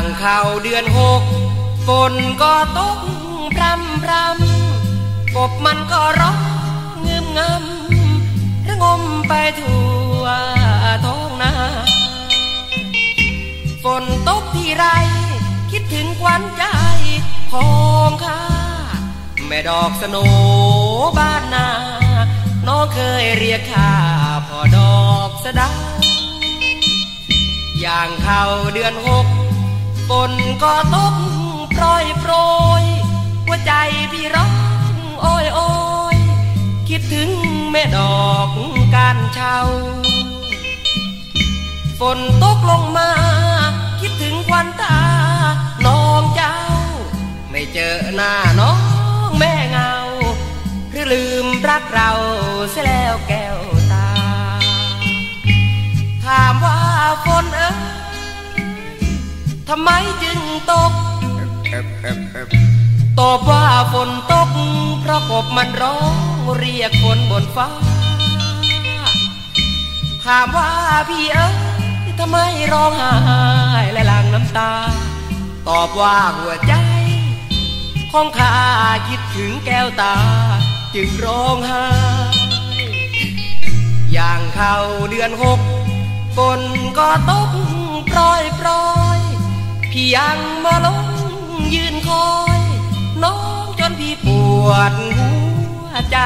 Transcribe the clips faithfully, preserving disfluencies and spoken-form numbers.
เข้าเดือนหกฝนก็ตกพรำพรำกบมันก็ร้องเงืมงำระงมไปทั่วท้องนาฝนตกที่ไรคิดถึงควันใจของข้าแม่ดอกสโนบ้านนาน้องเคยเรียกข้าพ่อดอกสะเดาอย่างเข้าเดือนหกฝนก็ตกโปรยโปรยหัวใจพี่ร้องโอยโอยคิดถึงแม่ดอกการเช่าฝนตกลงมาคิดถึงควันตาน้องเจ้าไม่เจอหน้าน้องแม่เงาหรือลืมรักเราเสียแล้วแก้วตาถามว่าฝนเอ๋ยทำไมจึงตกตอบว่าฝนตกเพราะกบมันร้องเรียกฝนบนฟ้าถามว่าพี่เอ๋ยทำไมร้องไห้และหลั่งน้ำตาตอบว่าหัวใจของข้าคิดถึงแก้วตาจึงร้องไห้อย่างเข้าเดือนหกฝนก็ตกโปรยโปรยพี่ยังมาลงยืนคอยน้องจนพี่ปวดหัวใจ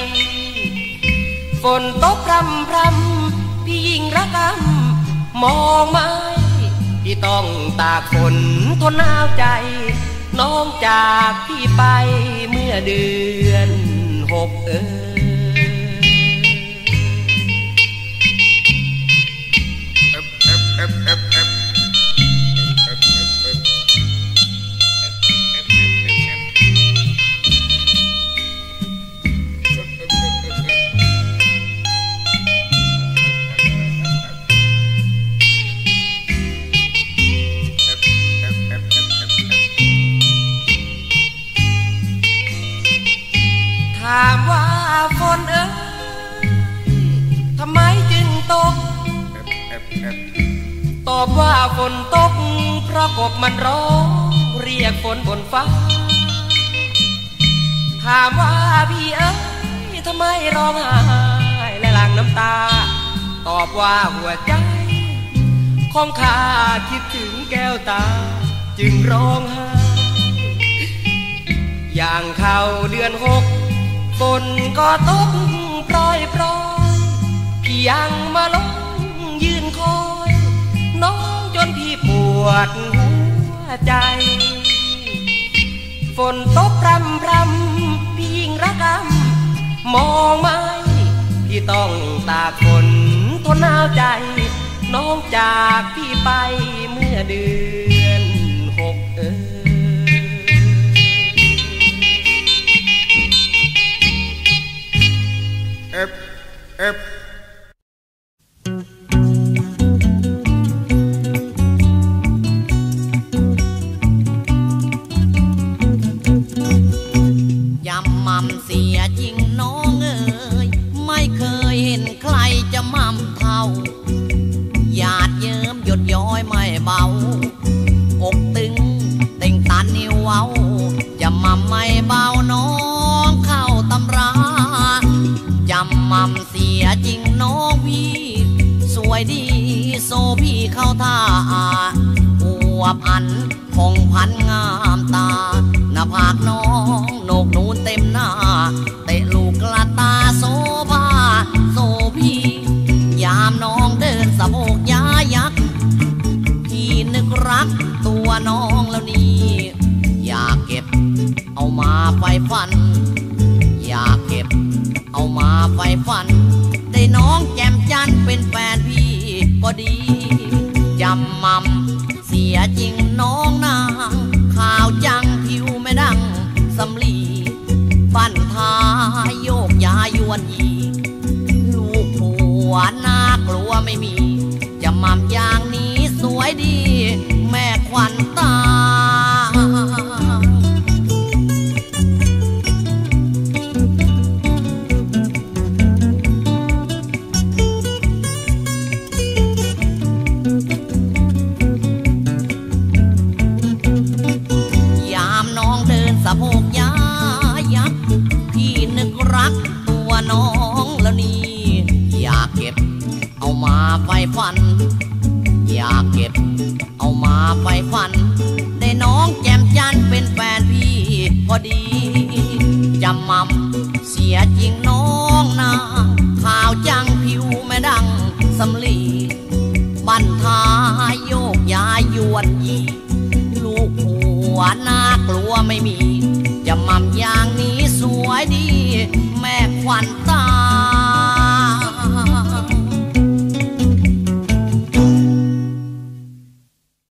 ฝนตกพรำพรำพี่ยิ่งระกำมองไม่พี่ต้องตากฝนทนหนาวใจน้องจากพี่ไปเมื่อเดือนหกเออถามว่าฝนเอ๋ยทำไมจึงตกตอบว่าฝนตกเพราะกบมันร้องเรียกฝนบนฟ้าถามว่าพี่เอ๋ยทำไมร้องไห้และหลั่งน้ำตาตอบว่าหัวใจของข้าคิดถึงแก้วตาจึงร้องไห้อย่างเข้าเดือนหกฝนก็ตกโปรยโปรยพี่ยังมาลงยืนคอยน้องจนพี่ปวดหัวใจฝนตกพรำพรำพี่ยิ่งระกำมองไม่พี่ต้องตากฝนทนหนาวใจน้องจากพี่ไปเมื่อเดือนหกเออเอฟเอฟยำมั่มเสียจริงน้องเอ๋ยไม่เคยเห็นใครจะมั่มเท่าหยาดเยิ้มหยดย้อยไม่เบาอกตึงเต่งตันนิ้วเว้าจะมั่มไม่เบาน้องเข้าตำราจำมั่มเสียจริงน้องพี่สวยดีโซพี่เข้าท่าอวบอันพองพันงามตาหน้าผากน้องโหนกนูนเต็มหน้าเตะลูกกระตาโซภาโซพี่ยามน้องเดินสะโพกย้ายักพี่นึกรักตัวน้องแล้วนี่อยากเก็บเอามาไฟฟันอยากเก็บเอามาไฟฟันได้น้องแจ่มจันเป็นแฟนพี่ก็ดีจำมั่มเสียจริงน้องนางข่าวจังผิวไม่ดังสำลีฟันท้ายโยกย้ายวนยีลูกผัวน่ากลัวไม่มีจำมั่มอย่างนี้สวยดีแม่ขวัญตาไฟฝันอยากเก็บเอามาไฟฝันได้น้องแจ่มจันทร์เป็นแฟนพี่พอดีจำมั่มเสียจริงน้อง